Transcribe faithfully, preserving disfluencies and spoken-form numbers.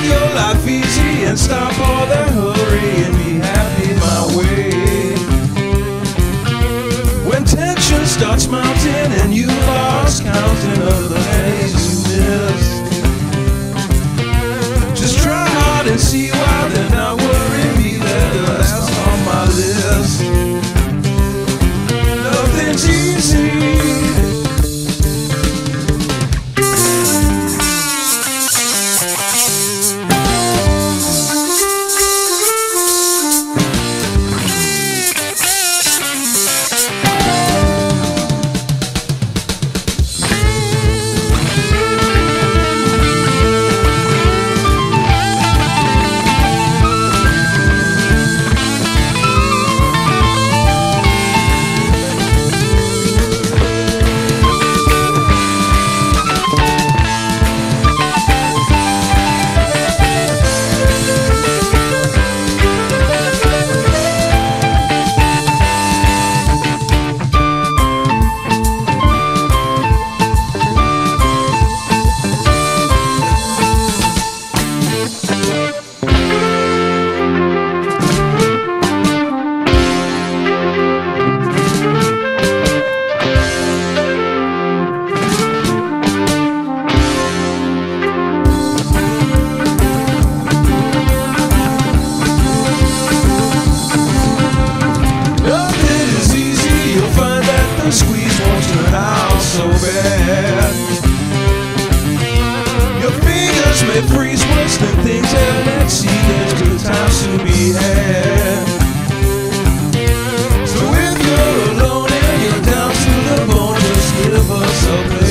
your life easy and stop all the hurry and be happy my way. When tension starts mounting and you lost counting of the days you missed, just try hard and see why they're not worrying me. They're last on my list. Nothing's easy. The squeeze won't turn out so bad. Your fingers may freeze worse than things that let's see. There's good times to be had. So if you're alone and you're down to the bone, just give us a